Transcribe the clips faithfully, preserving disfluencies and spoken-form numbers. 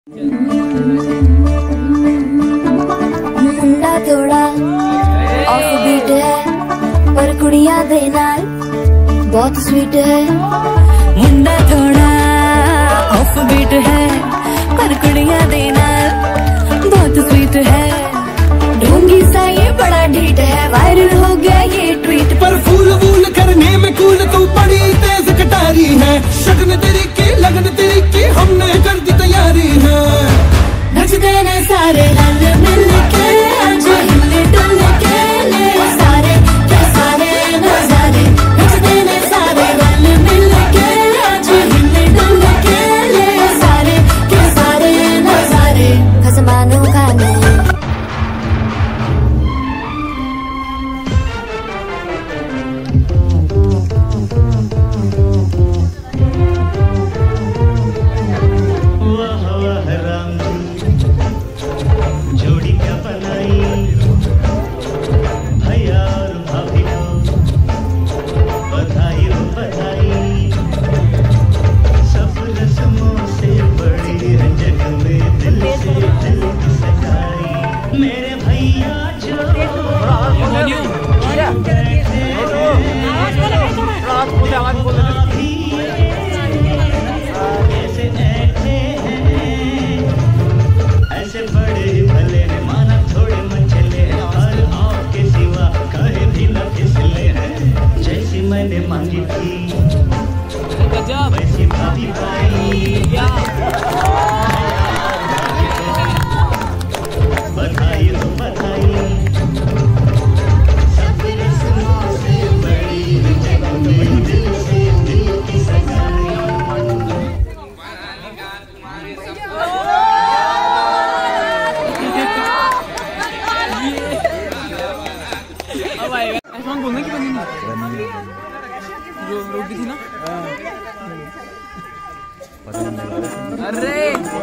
मुंडा थोड़ा off beat है पर कुड़ियां दे नाल बहुत स्वीट है। मुंडा थोड़ा ऑफ बीट है पर कुड़ियां दे नाल बहुत स्वीट है। ढोंगी सा ये बड़ा ढीठ है, वायरल हो गया ये ट्वीट पर फूल वूल करने में कूल तू बड़ी तेज कटारी है। शगन तेरी की लगन तेरी की हमने कर दी तैयारी है। नचते ने सारे रल मिल के आज हिले डुल के ले सारे के सारे नजारे। नचते ने सारे रल मिल के आज हिले डुल के ले सारे के सारे नजारे। खसमानो खाने बोलने की बनी जो रोक थी ना। अरे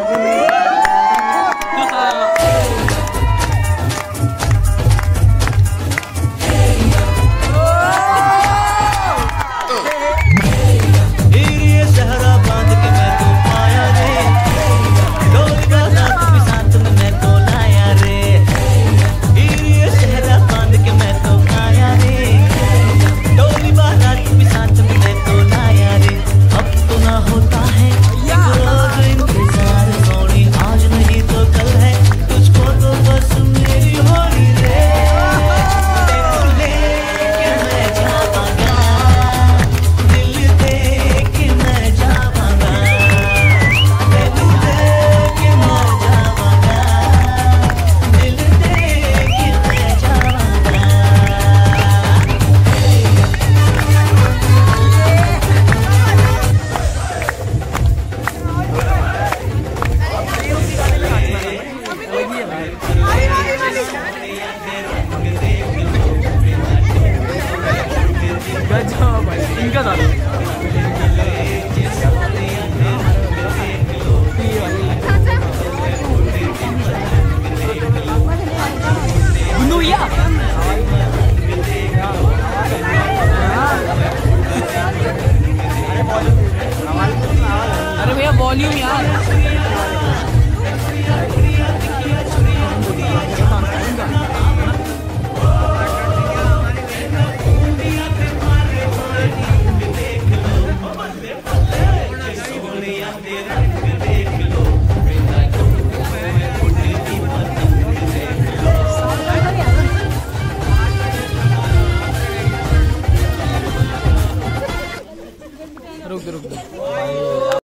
इनका था अरे भैया वॉल्यूम यार। रुक रुक